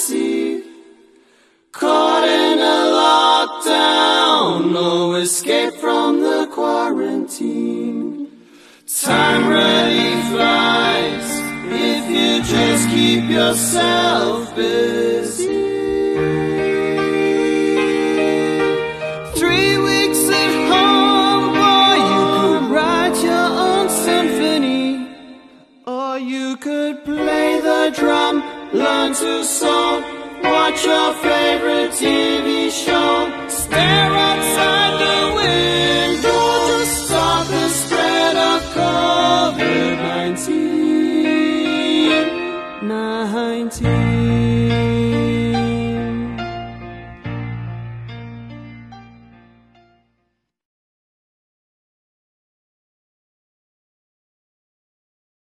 see. Caught in a lockdown, no escape from the quarantine. Time really flies if you just keep yourself busy. 3 weeks at home, boy, you could write your own symphony, or you could play the drum, learn to sew, watch your favorite TV show, stare outside the window to stop the spread of COVID-19.